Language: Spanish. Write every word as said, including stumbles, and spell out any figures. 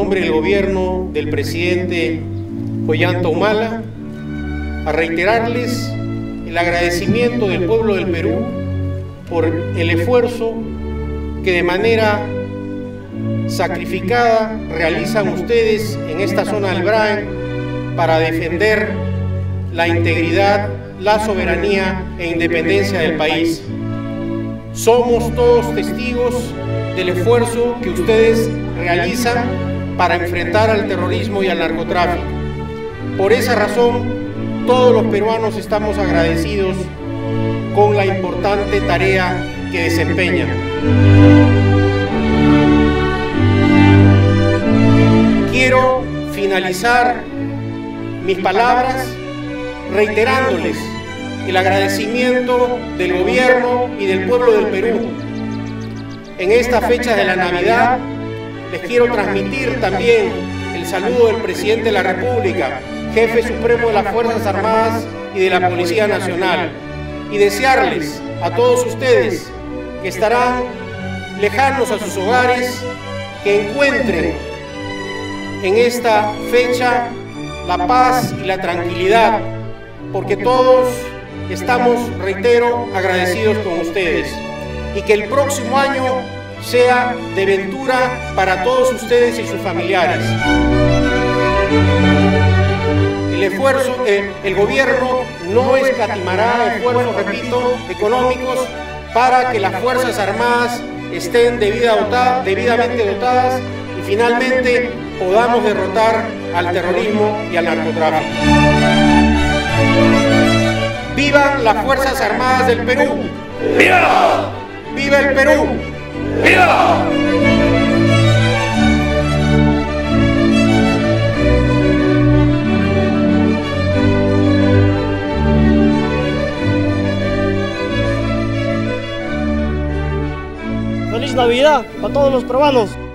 nombre del gobierno del presidente Ollanta Humala, a reiterarles el agradecimiento del pueblo del Perú por el esfuerzo que de manera sacrificada realizan ustedes en esta zona del Braen para defender la integridad, la soberanía e independencia del país. Somos todos testigos del esfuerzo que ustedes realizan para enfrentar al terrorismo y al narcotráfico. Por esa razón, todos los peruanos estamos agradecidos con la importante tarea que desempeñan. Quiero finalizar mis palabras reiterándoles el agradecimiento del gobierno y del pueblo del Perú. En esta fecha de la Navidad les quiero transmitir también el saludo del presidente de la República, jefe supremo de las Fuerzas Armadas y de la Policía Nacional, y desearles a todos ustedes que estarán lejanos a sus hogares, que encuentren en esta fecha la paz y la tranquilidad, porque todos estamos, reitero, agradecidos con ustedes, y que el próximo año sea de ventura para todos ustedes y sus familiares. El esfuerzo, eh, el gobierno no escatimará esfuerzos, repito, económicos para que las Fuerzas Armadas estén debida dotada, debidamente dotadas y finalmente podamos derrotar al terrorismo y al narcotráfico. ¡Vivan las Fuerzas Armadas del Perú! ¡Viva! ¡Viva el Perú! ¡Viva! ¡Feliz Navidad para todos los peruanos!